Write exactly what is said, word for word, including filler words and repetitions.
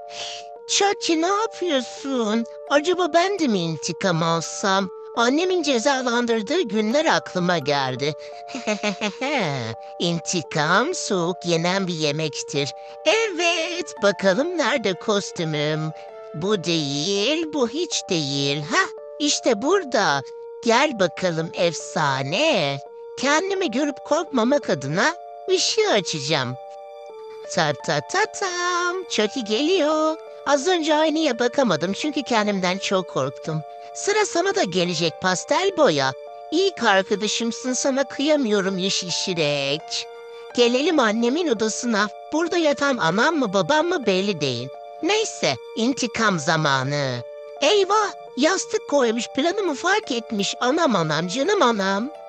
Çaki ne yapıyorsun? Acaba ben de mi intikam alsam? Annemin cezalandırdığı günler aklıma geldi. İntikam soğuk yenen bir yemektir. Evet, bakalım nerede kostümüm? Bu değil, bu hiç değil. Ha, işte burada. Gel bakalım efsane. Kendimi görüp korkmamak adına ışığı açacağım. Ta ta ta tam. Chucky geliyor. Az önce aynaya bakamadım çünkü kendimden çok korktum. Sıra sana da gelecek pastel boya. İlk arkadaşımsın, sana kıyamıyorum yeşil şirek. Gelelim annemin odasına. Burada yatan anam mı babam mı belli değil. Neyse, intikam zamanı. Eyvah, yastık koymuş, planımı fark etmiş. Anam anam canım anam.